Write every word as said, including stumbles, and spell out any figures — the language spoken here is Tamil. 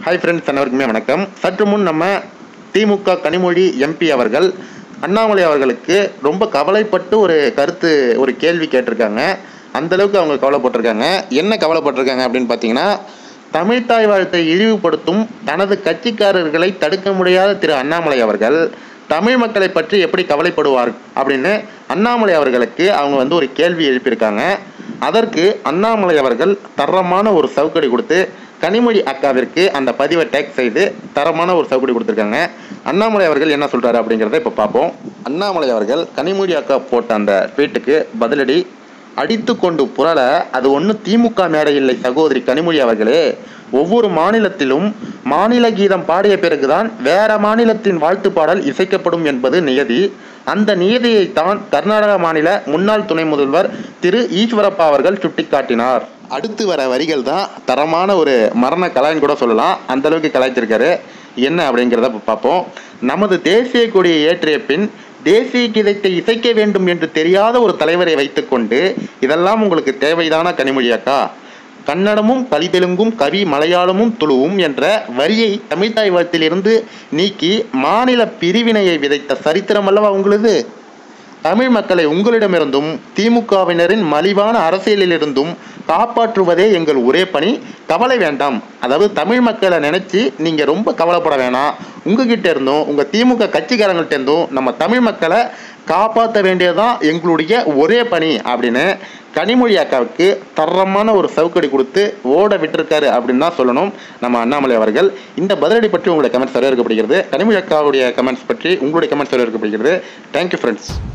ஹாய் ஃப்ரெண்ட்ஸ், அனைவருக்குமே வணக்கம். சற்று முன் நம்ம திமுக கனிமொழி எம்பி அவர்கள் அண்ணாமலை அவர்களுக்கு ரொம்ப கவலைப்பட்டு ஒரு கருத்து ஒரு கேள்வி கேட்டிருக்காங்க. அந்தளவுக்கு அவங்க கவலைப்பட்டிருக்காங்க. என்ன கவலைப்பட்டிருக்காங்க அப்படின்னு பார்த்தீங்கன்னா, தமிழ்த்தாய் வாழ்த்தை இழிவுபடுத்தும் தனது கட்சிக்காரர்களை தடுக்க முடியாத திரு அண்ணாமலை அவர்கள் தமிழ் மக்களை பற்றி எப்படி கவலைப்படுவார் அப்படின்னு அண்ணாமலை அவர்களுக்கு அவங்க வந்து ஒரு கேள்வி எழுப்பியிருக்காங்க. அதற்கு அண்ணாமலை அவர்கள் தரமான ஒரு சவுக்கடி கொடுத்து கனிமொழி அக்காவிற்கு அந்த பதிவை டேக் செய்து தரமான ஒரு சவுக்கடி கொடுத்துருக்காங்க. அண்ணாமலை அவர்கள் என்ன சொல்கிறாரு அப்படிங்கிறத இப்போ பார்ப்போம். அண்ணாமலை அவர்கள் கனிமொழி அக்கா போட்ட அந்த ட்வீட்டுக்கு பதிலடி, அடித்து கொண்டு புரள அது ஒன்றும் திமுக மேடை இல்லை சகோதரி கனிமொழி அவர்களே. ஒவ்வொரு மாநிலத்திலும் மாநில கீதம் பாடிய பிறகுதான் வேற மாநிலத்தின் வாழ்த்து பாடல் இசைக்கப்படும் என்பது நியதி. அந்த நியதியைத்தான் கர்நாடக மாநில முன்னாள் துணை முதல்வர் திரு ஈஸ்வரப்பா அவர்கள் சுட்டிக்காட்டினார். அடுத்து வர வரிகள் தான் தரமான ஒரு மரண கலாய்னு கூட சொல்லலாம். அந்த அளவுக்கு கலாய்ச்சிருக்காரு. என்ன அப்படிங்கிறத பார்ப்போம். நமது தேசிய கொடியை ஏற்றிய பின் தேசிய கீதத்தை இசைக்க வேண்டும் என்று தெரியாத ஒரு தலைவரை வைத்துக்கொண்டு இதெல்லாம் உங்களுக்கு தேவைதானா கனிமொழி அக்கா? கன்னடமும் கலிதெலுங்கும் கவி மலையாளமும் துளுவும் என்ற வரியை தமிழ்த்தாய் வாழ்த்திலிருந்து நீக்கி மாநில பிரிவினையை விதைத்த சரித்திரம் அல்லவா உங்களது? தமிழ் மக்களை உங்களிடமிருந்தும் திமுகவினரின் மலிவான அரசியலிலிருந்தும் காப்பாற்றுவதே எங்கள் ஒரே பணி. கவலை வேண்டாம். அதாவது தமிழ் மக்களை நினச்சி நீங்கள் ரொம்ப கவலைப்பட வேணாம். உங்ககிட்ட இருந்தும் உங்கள் திமுக கட்சிக்காரங்கள்ட்ட இருந்தும் நம்ம தமிழ் மக்களை காப்பாற்ற வேண்டியதுதான் எங்களுடைய ஒரே பணி அப்படின்னு கனிமொழி அக்காவுக்கு தரமான ஒரு சவுக்கடி கொடுத்து ஓட விட்டுருக்காரு அப்படின்னு தான் சொல்லணும் நம்ம அண்ணாமலை அவர்கள். இந்த பதிலடி பற்றி உங்களுடைய கமெண்ட்ஸ் வரவேற்கப்படுகிறது. கனிமொழி அக்காவுடைய கமெண்ட்ஸ் பற்றி உங்களுடைய கமெண்ட்ஸ் வரவேற்கப்படுகிறது. Thank you friends.